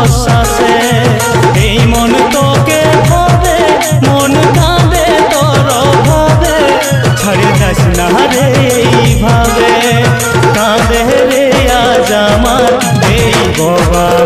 শ্বাসে এই মন তোকে ভাবে মন কাঁদে তোর ভাবে ছাড়ি যাস না রে এইভাবে কাঁদে রে আজ আমার এই বাবা।